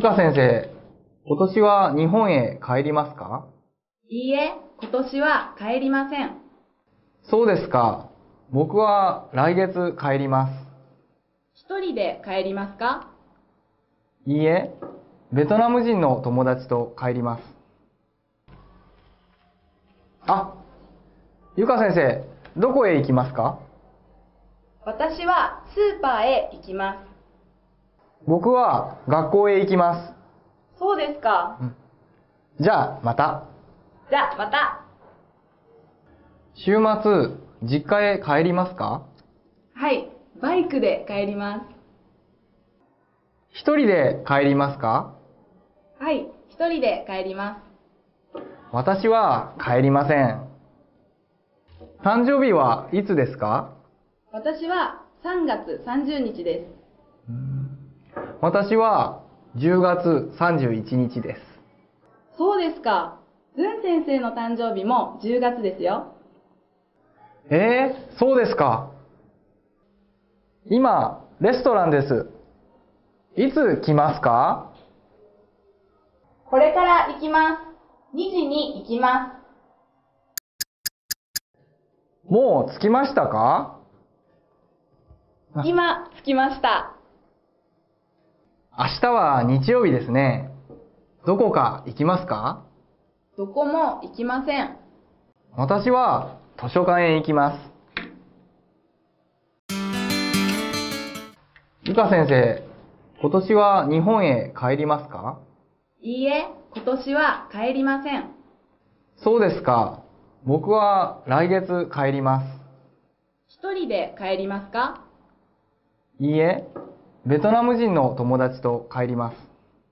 か先生、今年は日本へ帰りますか？ いいえ、今年は帰りません。 そうですか。僕は来月帰ります。 一人で帰りますか？ いいえ、ベトナム人の友達と帰ります。あ、ゆか先生、どこへ行きますか？ 私はスーパーへ行きます。 僕は学校へ行きます。 そうですか。 じゃあ、また。 じゃあまた。 週末、実家へ帰りますか？ はい、バイクで帰ります。 一人で帰りますか？ はい、一人で帰ります。 私は帰りません。誕生日はいつですか？ 私は3月30日です。 私は10月31日です。 そうですか。ズン先生の誕生日も10月ですよ。 そうですか。今、レストランです。いつ来ますか？ これから行きます。2時に行きまもう着きましたか？ す。今着きました。 明日は日曜日ですね。どこか行きますか？ どこも行きません。 私は図書館へ行きます。ゆか先生、今年は日本へ帰りますか？ いいえ、今年は帰りません。 そうですか。僕は来月帰ります。 一人で帰りますか？ いいえ、ベトナム人の友達と帰ります。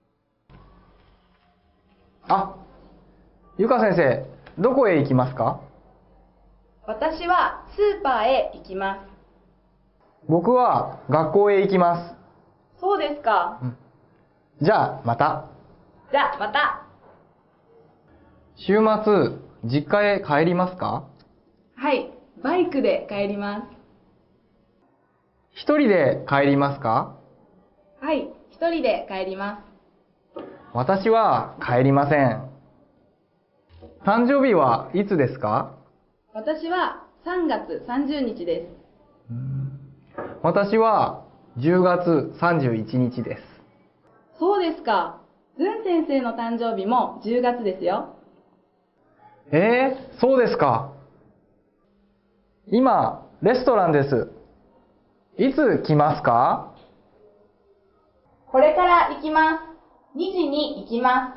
あ、ゆか先生、どこへ行きますか？ 私はスーパーへ行きます。 僕は学校へ行きます。 そうですか。 じゃあ、また。 じゃあまた。 週末、実家へ帰りますか？ はい、バイクで帰ります。 一人で帰りますか？ はい、一人で帰ります。 私は帰りません。誕生日はいつですか？ 私は3月30日です。 私は10月31日です。 そうですか。ズン先生の誕生日も10月ですよ。 そうですか。今、レストランです。いつ来ますか？ これから行きます。2時に行きま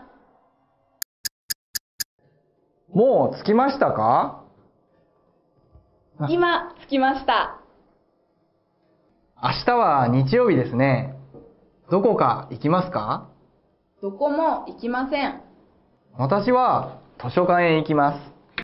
もう着きましたか？ す。今着きました。 明日は日曜日ですね。どこか行きますか？ どこも行きません。 私は図書館へ行きます。